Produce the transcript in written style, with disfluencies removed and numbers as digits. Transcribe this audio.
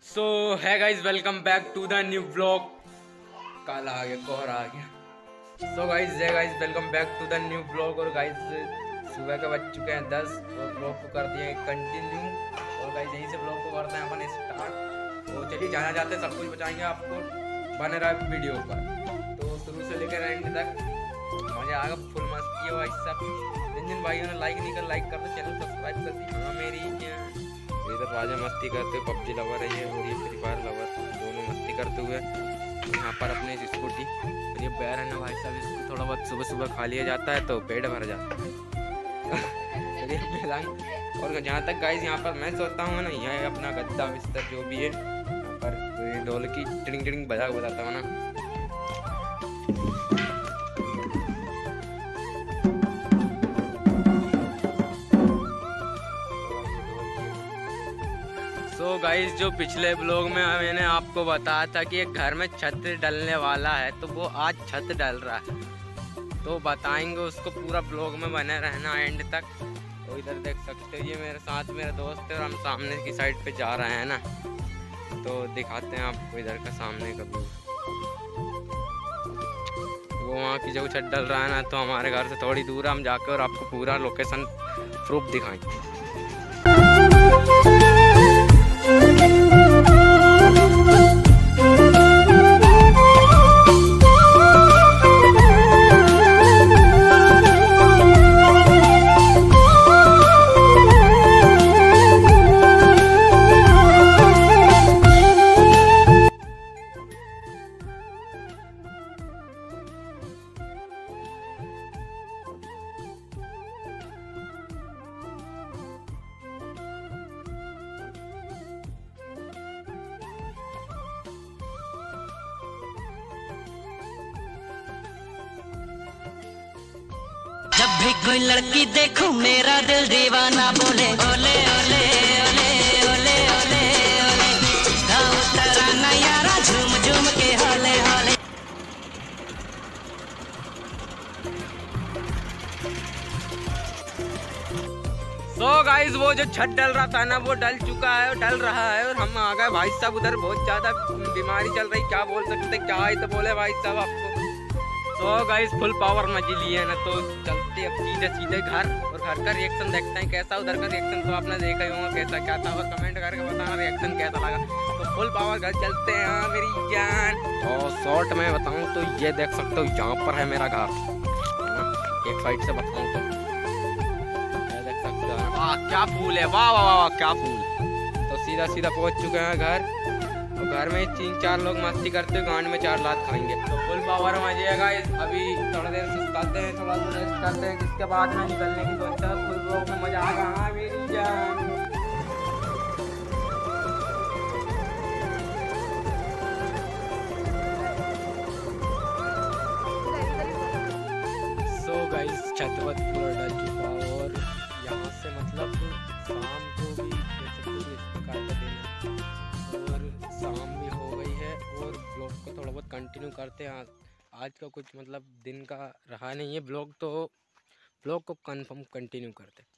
So hi guys, welcome back to the new blog. काला आ गया, कोहरा आ गया। So guys welcome back to the new blog. और गाइज सुबह के बज चुके हैं 10 और ब्लॉग को कर दिए कंटिन्यू। और गाइज यहीं से ब्लॉग को करते हैं अपन स्टार्ट। तो चलिए जाना जाते हैं, सब कुछ बताएंगे आपको, बने रहा वीडियो पर। तो शुरू से लेकर एंड तक मजा आएगा, फुल मस्ती है भाई सब। जिन भाइयों ने लाइक नहीं कर, लाइक कर दो, चैनल सब्सक्राइब कर दी। हाँ मेरी इधर राजा मस्ती करते हुए पबजी लवर है ये, और ये फ्री फायर लवर, दोनों मस्ती करते हुए यहाँ पर अपने स्कूटी। और ये बैर है ना भाई साहब, इसको थोड़ा बहुत सुबह सुबह खा लिया जाता है तो पेट भर जाता है। और जहाँ तक गाइस यहाँ पर मैं सोचता हूँ ना, यहाँ अपना गद्दा बिस्तर जो भी है यहाँ पर ढोल की टिड़िंग टिड़िंग बजा के बताता हूँ ना। तो गाइस जो पिछले ब्लॉग में मैंने आपको बताया था कि एक घर में छत डलने वाला है, तो वो आज छत डल रहा है। तो बताएंगे उसको, पूरा ब्लॉग में बने रहना एंड तक। तो इधर देख सकते हो, ये मेरे साथ मेरा दोस्त है और हम सामने की साइड पे जा रहे हैं ना, तो दिखाते हैं आपको इधर का सामने का व्यू। वो वहाँ की जो छत डल रहा है ना, तो हमारे घर से थोड़ी दूर हम जाकर और आपको पूरा लोकेशन प्रूफ दिखाएंगे। जब भी कोई लड़की देखूं मेरा दिल दीवाना बोले ओले ओले ओले ओले ओले ओले, गाँव तराना यारा झूम झूम के होले होले। तो गाइस वो जो छत डल रहा था ना, वो डल चुका है और डल रहा है। और हम आ गए भाई साहब, उधर बहुत ज्यादा बीमारी चल रही, क्या बोल सकते, क्या ही तो बोले भाई साहब आपको। तो गाइस फुल पावर मजी लिए है ना, तो चलते अब सीधे सीधे घर, और घर का रिएक्शन देखते हैं कैसा। उधर का रिएक्शन तो आपने देखा ही होगा कैसा क्या था, और कमेंट करके बताना रिएक्शन कैसा लगा। तो फुल पावर घर चलते हैं। हाँ मेरी जान। और शॉर्ट में बताऊँ तो ये देख सकते हो, यहाँ पर है मेरा घर। एक साइड से बताऊँ तो देख सकते हो, वाह क्या फूल है, वाह वाह वाह क्या फूल। तो सीधा सीधा पहुँच चुके हैं घर। घर में 3-4 लोग मस्ती करते हुए गांड में 4 लात खाएंगे। तो फुल पावर मजे है गाइस। अभी थोड़ा देर सुस्ताते हैं, थोड़ा देर रेस्ट करते हैं, जिसके बाद में निकलने की सोचता है। फुल ब्लॉग में मजा आएगा। हाँ मेरी जान। सो गाइस छत पूरा डल चुका, और यहाँ से मतलब शाम को भी शाम भी हो गई है। और ब्लॉग को थोड़ा बहुत कंटिन्यू करते हैं। आज का कुछ मतलब दिन का रहा नहीं है ब्लॉग, तो ब्लॉग को कंफर्म कंटिन्यू करते हैं।